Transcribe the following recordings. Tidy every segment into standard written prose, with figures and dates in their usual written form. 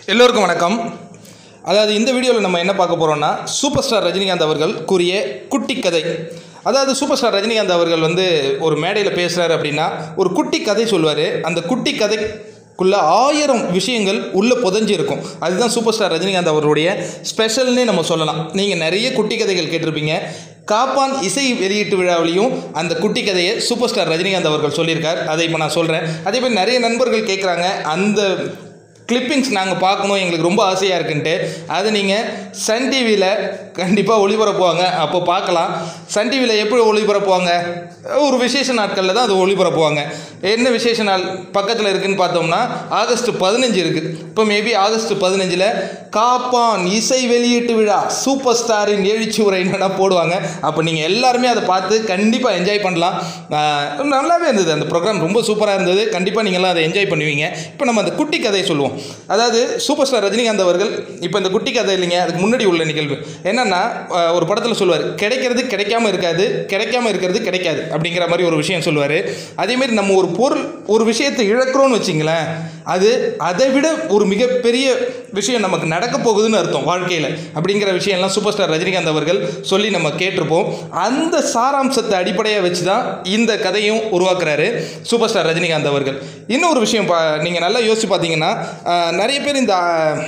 எல்லோருக்கும் வணக்கம். அதாவது இந்த வீடியோவில் நம்ம என்ன பார்க்க போகிறோம்னா, சூப்பர் ஸ்டார் ரஜினிகாந்த் அவர்கள் கூறிய குட்டி கதை. அதாவது சூப்பர் ஸ்டார் ரஜினிகாந்த் அவர்கள் ஒரு மேடையில் பேசுகிறார் அப்படின்னா ஒரு குட்டி கதை சொல்லுவார். அந்த குட்டி கதைக்குள்ளே 1000 விஷயங்கள் உள்ளே புதஞ்சி இருக்கும். அதுதான் சூப்பர் ஸ்டார் ரஜினிகாந்த் அவருடைய ஸ்பெஷல்னே நம்ம சொல்லலாம். நீங்கள் நிறைய குட்டி கதைகள் கேட்டிருப்பீங்க. காப்பான் இசை வெளியீட்டு விழாவிலையும் அந்த குட்டி கதையை சூப்பர் ஸ்டார் ரஜினிகாந்த் அவர்கள் சொல்லியிருக்கார். அதை இப்போ நான் சொல்கிறேன். அதே மாதிரி நிறைய நண்பர்கள் கேட்குறாங்க, அந்த கிளிப்பிங்ஸ் நாங்கள் பார்க்கணும், எங்களுக்கு ரொம்ப ஆசையாக இருக்குன்ட்டு. அதை நீங்கள் சன் டிவியில் கண்டிப்பாக ஒளிபரப்புவாங்க, அப்போ பார்க்கலாம். சன் டிவியில் எப்படி ஒளிபரப்புவாங்க? ஒரு விசேஷ நாட்களில் தான் அது ஒளிபரப்புவாங்க. என்ன விசேஷ நாள் பக்கத்தில் இருக்குதுன்னு பார்த்தோம்னா ஆகஸ்ட் 15 இருக்குது. இப்போ மேபி ஆகஸ்ட் 15 காப்பான் இசை வெளியீட்டு விழா சூப்பர் ஸ்டாரின் எழுச்சி உரை என்னென்னா போடுவாங்க. அப்போ நீங்கள் எல்லாருமே அதை பார்த்து கண்டிப்பாக என்ஜாய் பண்ணலாம். நல்லாவே இருந்தது, அந்த ப்ரோக்ராம் ரொம்ப சூப்பராக இருந்தது. கண்டிப்பாக நீங்கள்லாம் அதை என்ஜாய் பண்ணுவீங்க. இப்போ நம்ம அந்த குட்டி கதையை சொல்லுவோம். அதாவது சூப்பர் ஸ்டார் ரஜினிகாந்த் அவர்கள் இப்போ இந்த குட்டி கதை இல்லைங்க, அதுக்கு முன்னாடி உள்ள நிகழ்வு என்னன்னா, ஒரு படத்தில் சொல்லுவார், கிடைக்கிறது கிடைக்காம இருக்காது, கிடைக்காம இருக்கிறது கிடைக்காது அப்படிங்கிற மாதிரி ஒரு விஷயம் சொல்லுவார். அதேமாரி நம்ம ஒரு பொருள் ஒரு விஷயத்தை இழக்கிறோன்னு வச்சிங்களேன், அது அதை விட ஒரு மிகப்பெரிய விஷயம் நமக்கு நடக்க போகுதுன்னு அர்த்தம் வாழ்க்கையில். அப்படிங்கிற விஷயம்லாம் சூப்பர் ஸ்டார் ரஜினிகாந்த் அவர்கள் சொல்லி நம்ம கேட்டிருப்போம். அந்த சாராம்சத்தை அடிப்படையாக வச்சு தான் இந்த கதையும் உருவாக்குறாரு சூப்பர் ஸ்டார் ரஜினிகாந்த் அவர்கள். இன்னொரு விஷயம் நீங்கள் நல்லா யோசிச்சு பார்த்தீங்கன்னா, நிறைய பேர் இந்த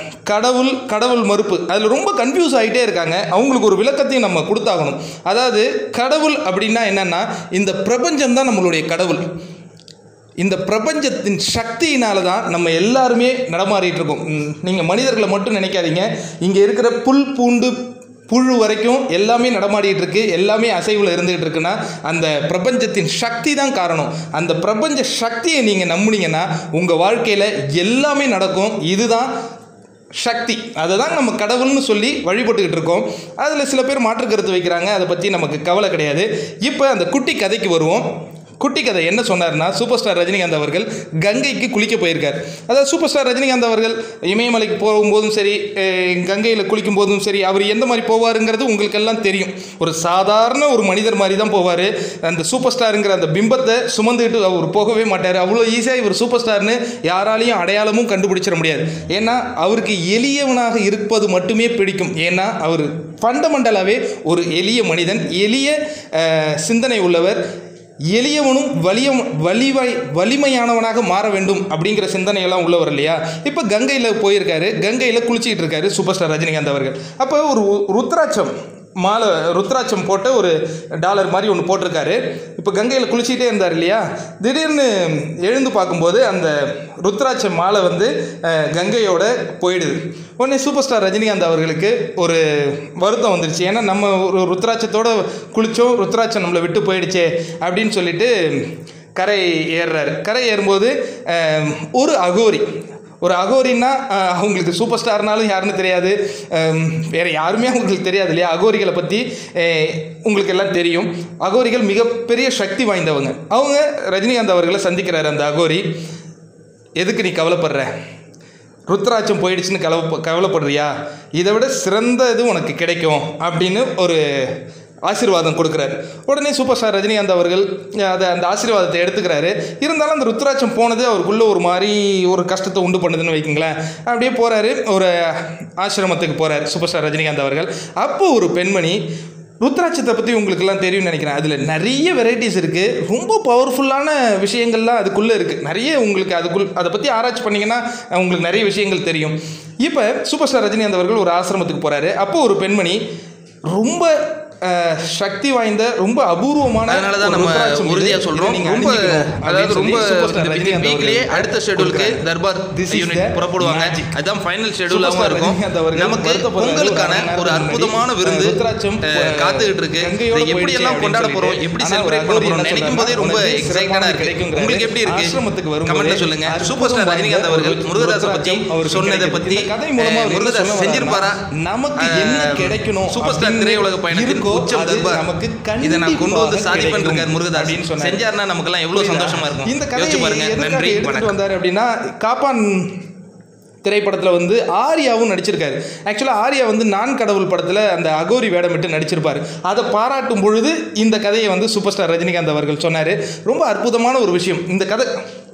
கடவுள் மறுப்பு அதில் ரொம்ப கன்ஃபியூஸ் ஆகிட்டே இருக்காங்க. அவங்களுக்கு ஒரு விளக்கத்தையும் நம்ம கொடுத்தாகணும். அதாவது கடவுள் அப்படின்னா என்னென்னா, இந்த பிரபஞ்சம் தான் நம்மளுடைய கடவுள். இந்த பிரபஞ்சத்தின் சக்தியினால தான் நம்ம எல்லாருமே நடமாறிட்டு இருக்கோம். நீங்கள் மனிதர்களை மட்டும் நினைக்காதீங்க, இங்கே இருக்கிற புல் பூண்டு புழு வரைக்கும் எல்லாமே நடமாடிட்டு இருக்கு, எல்லாமே அசைவில் இருந்துகிட்டு இருக்குன்னா அந்த பிரபஞ்சத்தின் சக்தி தான் காரணம். அந்த பிரபஞ்ச சக்தியை நீங்கள் நம்புனீங்கன்னா உங்கள் வாழ்க்கையில் எல்லாமே நடக்கும். இதுதான் சக்தி. அதை தான் நம்ம கடவுள்னு சொல்லி வழிபட்டுக்கிட்டு இருக்கோம். அதில் சில பேர் மாற்று கருத்து வைக்கிறாங்க, அதை பற்றி நமக்கு கவலை கிடையாது. இப்போ அந்த குட்டி கதைக்கு வருவோம். குட்டி கதை என்ன சொன்னார்னா, சூப்பர் ஸ்டார் ரஜினிகாந்த் அவர்கள் கங்கைக்கு குளிக்க போயிருக்கார். அதாவது சூப்பர் ஸ்டார் ரஜினிகாந்த் அவர்கள் இமயமலைக்கு போகும்போதும் சரி, கங்கையில் குளிக்கும் போதும் சரி, அவர் எந்த மாதிரி போவாருங்கிறது உங்களுக்கெல்லாம் தெரியும். ஒரு சாதாரண ஒரு மனிதர் மாதிரி தான் போவார். அந்த சூப்பர் ஸ்டாருங்கிற அந்த பிம்பத்தை சுமந்துக்கிட்டு அவர் போகவே மாட்டார். அவ்வளோ ஈஸியாக இவர் சூப்பர் ஸ்டார்னு யாராலையும் அடையாளமும் கண்டுபிடிச்சிட முடியாது. ஏன்னா அவருக்கு எளியவனாக இருப்பது மட்டுமே பிடிக்கும். ஏன்னா அவர் ஃபண்டமெண்டலாகவே ஒரு எளிய மனிதன், எளிய சிந்தனை உள்ளவர், எளியவனும் வலிமையானவனாக மாற வேண்டும் அப்படிங்கிற சிந்தனையெல்லாம் உள்ளவர் இல்லையா. இப்போ கங்கையில் போயிருக்காரு, கங்கையில் குளிச்சிக்கிட்டு இருக்காரு சூப்பர் ஸ்டார் ரஜினிகாந்த் அவர்கள். அப்போ ஒரு ருத்ராட்சம் போட்ட ஒரு டாலர் மாதிரி ஒன்று போட்டிருக்காரு. இப்போ கங்கையில் குளிச்சிக்கிட்டே இருந்தார் இல்லையா, திடீர்னு எழுந்து பார்க்கும்போது அந்த ருத்ராட்ச மாலை கங்கையோட போயிடுது. உடனே சூப்பர் ஸ்டார் ரஜினிகாந்த் அவர்களுக்கு ஒரு வருத்தம் வந்துருச்சு. ஏன்னா நம்ம ஒரு ருத்ராட்சத்தோடு குளித்தோம், ருத்ராட்சம் நம்மளை விட்டு போயிடுச்சே அப்படின்னு சொல்லிட்டு கரை ஏறுறாரு. கரை ஏறும்போது ஒரு அகோரின்னா அவங்களுக்கு சூப்பர் ஸ்டார்னாலும் யாருன்னு தெரியாது, வேறு யாருமே அவங்களுக்கு தெரியாது இல்லையா. அகோரிகளை பற்றி உங்களுக்கு எல்லாம் தெரியும். அகோரிகள் மிகப்பெரிய சக்தி வாய்ந்தவங்க. அவங்க ரஜினிகாந்த் அவர்களை சந்திக்கிறார். அந்த அகோரி, எதுக்கு நீ கவலைப்படுற, ருத்ராட்சம் போயிடுச்சுன்னு கவலைப்படுறியா, இதை விட சிறந்த இது உனக்கு கிடைக்கும் அப்படின்னு ஒரு ஆசீர்வாதம் கொடுக்குறாரு. உடனே சூப்பர் ஸ்டார் ரஜினிகாந்த் அவர்கள் அந்த ஆசீர்வாதத்தை எடுத்துக்கிறாரு. இருந்தாலும் அந்த ருத்ராட்சம் போனது அவருக்குள்ளே ஒரு மாதிரி ஒரு கஷ்டத்தை உண்டு பண்ணுதுன்னு வைக்கிங்களேன். அப்படியே போகிறாரு, ஒரு ஆசிரமத்துக்கு போகிறார் சூப்பர் ஸ்டார் ரஜினிகாந்த் அவர்கள். அப்போ ஒரு பெண்மணி, ருத்ராட்சத்தை பற்றி உங்களுக்கெல்லாம் தெரியும்னு நினைக்கிறேன், அதில் நிறைய வெரைட்டிஸ் இருக்குது, ரொம்ப பவர்ஃபுல்லான விஷயங்கள்லாம் அதுக்குள்ளே இருக்குது. நிறைய உங்களுக்கு அதை பற்றி ஆராய்ச்சி பண்ணிங்கன்னா உங்களுக்கு நிறைய விஷயங்கள் தெரியும். இப்போ சூப்பர் ஸ்டார் ரஜினிகாந்த் அவர்கள் ஒரு ஆசிரமத்துக்கு போகிறாரு. அப்போது ஒரு பெண்மணி ரொம்ப சக்தி வாய்ந்த ரொம்ப அபூர்வமான, அதனால தான் நம்ம உறுதியாக சொல்கிறோம், ரொம்ப அதாவது ரொம்ப வீக்லியே அடுத்த ஷெட்யூலுக்கு தர்பார் யூனிட் புறப்படுவாங்க. அதுதான் ஃபைனல் ஷெட்யூலாகவும் இருக்கும். நமக்கு பொங்கலுக்கான ஒரு அற்புதமான விருந்து காத்துக்கிட்டு இருக்கு. எப்படி எல்லாம் கொண்டாட போகிறோம், எப்படி செலிப்ரேட் பண்ண போகிறோம் நினைக்கும் போதே ரொம்ப எக்ஸைட்டடாக இருக்கு. உங்களுக்கு எப்படி இருக்கு கமெண்ட்ல சொல்லுங்க. சூப்பர் ஸ்டார் ரஜினிகாந்த் அவர்கள் முருகதாஸை பற்றி அவர் சொன்னதை பற்றி முருகதாஸ் செஞ்சிருப்பாரா, நமக்கு என்ன கிடைக்கணும், சூப்பர் ஸ்டார் திரையுலக பயணத்தில் நமக்கு இதை நான் கொண்டு வந்து சாதிப்பேன் இருக்கார் முருகதாஸ் செஞ்சார்னா நமக்கெல்லாம் எவ்வளவு சந்தோஷமா இருக்கும். இந்த கதையை பாருங்க. நன்றி. வந்தார் அப்படின்னா காப்பான் திரைப்படத்தில் ஆர்யாவும் நடிச்சிருக்காரு. ஆக்சுவலாக ஆர்யா நான் கடவுள் படத்தில் அந்த அகோரி வேடமிட்டு நடிச்சிருப்பார். அதை பாராட்டும் பொழுது இந்த கதையை சூப்பர் ஸ்டார் ரஜினிகாந்த் அவர்கள் சொன்னார். ரொம்ப அற்புதமான ஒரு விஷயம். இந்த கதை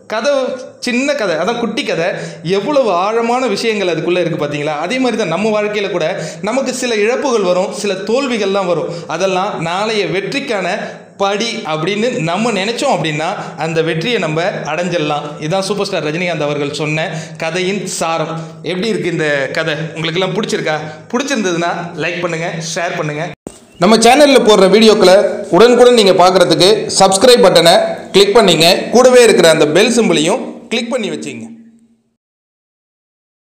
கதை சின்ன கதை, அதான் குட்டி கதை, எவ்வளவு ஆழமான விஷயங்கள் அதுக்குள்ளே இருக்குது பார்த்தீங்களா? அதே மாதிரி தான் நம்ம வாழ்க்கையில் கூட நமக்கு சில இழப்புகள் வரும், சில தோல்விகள்லாம் வரும். அதெல்லாம் நாளைய வெற்றிக்கான படி அப்படின்னு நம்ம நினைச்சோம் அப்படின்னா அந்த வெற்றியை நம்ம அடைஞ்சிடலாம். இதுதான் சூப்பர் ஸ்டார் ரஜினிகாந்த் அவர்கள் சொன்ன கதையின் சாரம். எப்படி இருக்குது இந்த கதை? உங்களுக்கெல்லாம் பிடிச்சிருக்கா? பிடிச்சிருந்ததுன்னா லைக் பண்ணுங்கள், ஷேர் பண்ணுங்கள். நம்ம சேனலில் போடுற வீடியோக்களை உடனுக்குடன் நீங்கள் பார்க்குறதுக்கு சப்ஸ்கிரைப் பட்டனை கிளிக் பண்ணிங்க. கூடவே இருக்கிற அந்த பெல் சிம்பிளையும் கிளிக் பண்ணி வச்சிங்க.